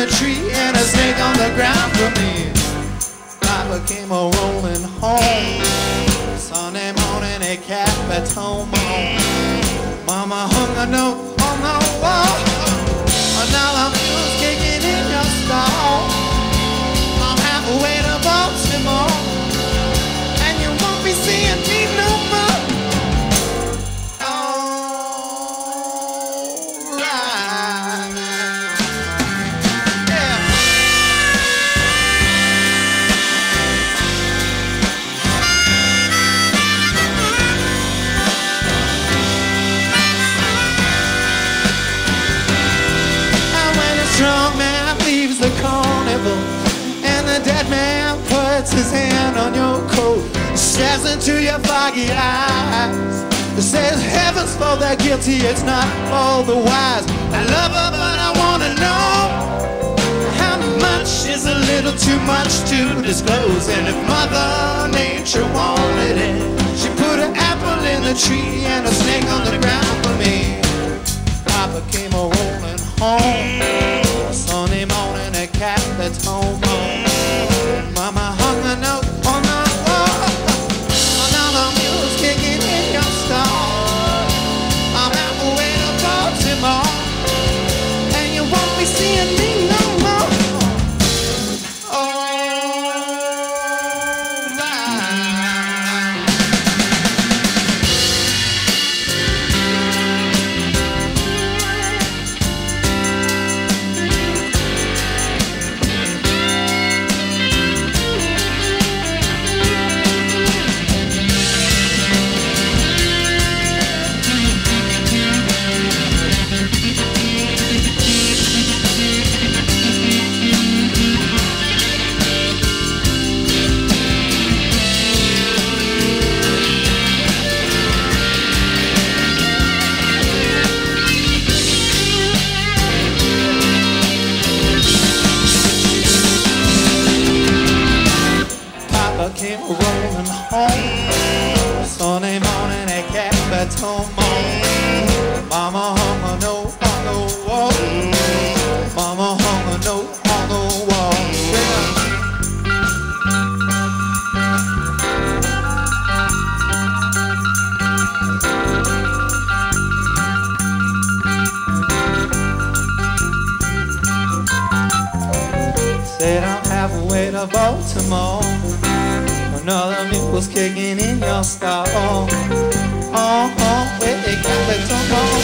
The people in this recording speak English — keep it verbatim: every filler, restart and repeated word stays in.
the tree and a snake on the ground for me. Papa came a rolling home Sunday morning, a cat at home. Mama hung a note on the wall. Another mule's kicking in your stall. I'm halfway to Baltimore, and you won't be seeing me no more. Alright, yeah. And when a strong man leaves the carnival, the dead man puts his hand on your coat, stares into your foggy eyes, says heavens for the guilty, it's not all the wise. I love her but I wanna know how much is a little too much to disclose. And if Mother Nature wanted it, she put an apple in the tree and a snake on the ground for me. Papa came a rolling home Sunday morning, a cat that's home home. Mama hung a note on the wall. Another mule's kicking in your stall. I'm halfway to Baltimore, and you won't be seeing me no more. Came rolling home Sunday morning, a cat that's home home. Mama hung a note on the wall. Mama hung a note on the wall. Said I'm halfway to Baltimore. Another mule's kicking in your stall. Oh, oh, wait, they got the tongue.